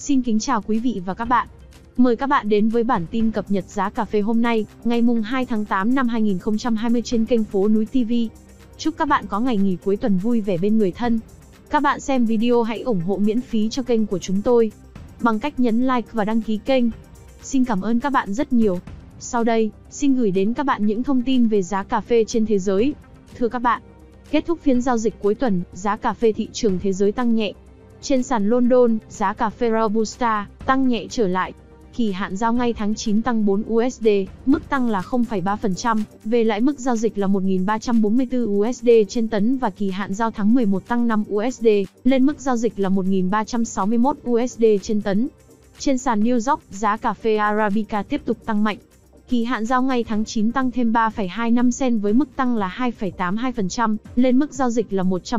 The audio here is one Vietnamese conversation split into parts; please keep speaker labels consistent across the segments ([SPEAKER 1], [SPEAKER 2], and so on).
[SPEAKER 1] Xin kính chào quý vị và các bạn. Mời các bạn đến với bản tin cập nhật giá cà phê hôm nay, ngày mùng 2 tháng 8 năm 2020 trên kênh Phố Núi TV. Chúc các bạn có ngày nghỉ cuối tuần vui vẻ bên người thân. Các bạn xem video hãy ủng hộ miễn phí cho kênh của chúng tôi bằng cách nhấn like và đăng ký kênh. Xin cảm ơn các bạn rất nhiều. Sau đây, xin gửi đến các bạn những thông tin về giá cà phê trên thế giới. Thưa các bạn, kết thúc phiên giao dịch cuối tuần, giá cà phê thị trường thế giới tăng nhẹ. Trên sàn London, giá cà phê Robusta tăng nhẹ trở lại. Kỳ hạn giao ngay tháng 9 tăng 4 USD, mức tăng là 0,3%, về lại mức giao dịch là 1.344 USD trên tấn và kỳ hạn giao tháng 11 tăng 5 USD, lên mức giao dịch là 1.361 USD trên tấn. Trên sàn New York, giá cà phê Arabica tiếp tục tăng mạnh. Kỳ hạn giao ngay tháng 9 tăng thêm 3,25 cent với mức tăng là 2,82%, lên mức giao dịch là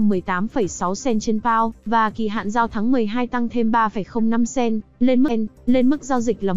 [SPEAKER 1] 118,6 cent trên pound, và kỳ hạn giao tháng 12 tăng thêm 3,05 cent, lên mức giao dịch là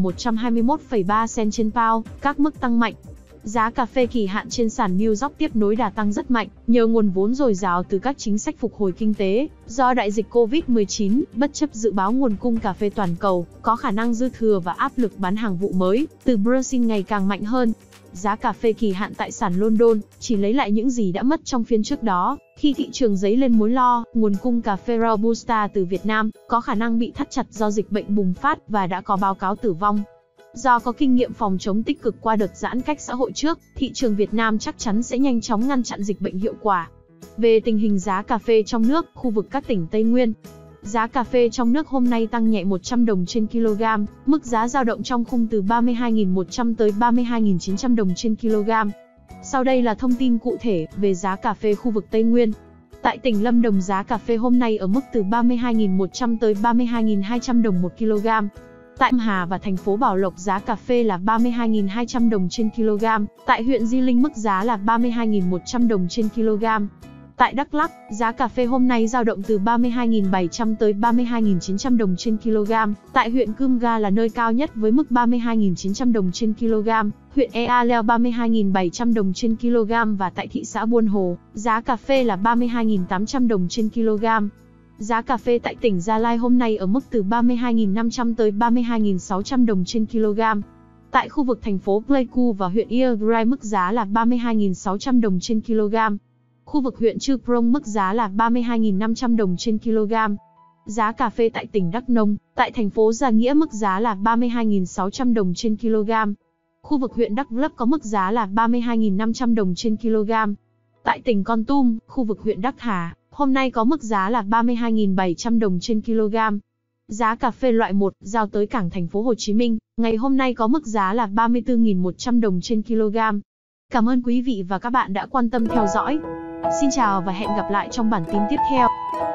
[SPEAKER 1] 121,3 cent trên pound, các mức tăng mạnh. Giá cà phê kỳ hạn trên sàn New York tiếp nối đà tăng rất mạnh, nhờ nguồn vốn dồi dào từ các chính sách phục hồi kinh tế. Do đại dịch Covid-19, bất chấp dự báo nguồn cung cà phê toàn cầu có khả năng dư thừa và áp lực bán hàng vụ mới từ Brazil ngày càng mạnh hơn. Giá cà phê kỳ hạn tại sàn London chỉ lấy lại những gì đã mất trong phiên trước đó, khi thị trường dấy lên mối lo nguồn cung cà phê Robusta từ Việt Nam có khả năng bị thắt chặt do dịch bệnh bùng phát và đã có báo cáo tử vong. Do có kinh nghiệm phòng chống tích cực qua đợt giãn cách xã hội trước, thị trường Việt Nam chắc chắn sẽ nhanh chóng ngăn chặn dịch bệnh hiệu quả. Về tình hình giá cà phê trong nước, khu vực các tỉnh Tây Nguyên, giá cà phê trong nước hôm nay tăng nhẹ 100 đồng trên kg, mức giá dao động trong khung từ 32.100 tới 32.900 đồng trên kg. Sau đây là thông tin cụ thể về giá cà phê khu vực Tây Nguyên. Tại tỉnh Lâm Đồng, giá cà phê hôm nay ở mức từ 32.100 tới 32.200 đồng 1 kg. Tại Hà và thành phố Bảo Lộc, giá cà phê là 32.200 đồng trên kg. Tại huyện Di Linh, mức giá là 32.100 đồng trên kg. Tại Đắk Lắk, giá cà phê hôm nay dao động từ 32.700 tới 32.900 đồng trên kg. Tại huyện Cơm Ga là nơi cao nhất với mức 32.900 đồng trên kg. Huyện Ea Leo 32.700 đồng trên kg và tại thị xã Buôn Hồ, giá cà phê là 32.800 đồng trên kg. Giá cà phê tại tỉnh Gia Lai hôm nay ở mức từ 32.500 tới 32.600 đồng trên kg. Tại khu vực thành phố Pleiku và huyện Iagrai, mức giá là 32.600 đồng trên kg. Khu vực huyện Chư Prong, mức giá là 32.500 đồng trên kg. Giá cà phê tại tỉnh Đắk Nông, tại thành phố Gia Nghĩa, mức giá là 32.600 đồng trên kg. Khu vực huyện Đắk Lắk có mức giá là 32.500 đồng trên kg. Tại tỉnh Kon Tum, khu vực huyện Đắc Hà, hôm nay có mức giá là 32.700 đồng trên kg. Giá cà phê loại 1, giao tới cảng thành phố Hồ Chí Minh, ngày hôm nay có mức giá là 34.100 đồng trên kg. Cảm ơn quý vị và các bạn đã quan tâm theo dõi. Xin chào và hẹn gặp lại trong bản tin tiếp theo.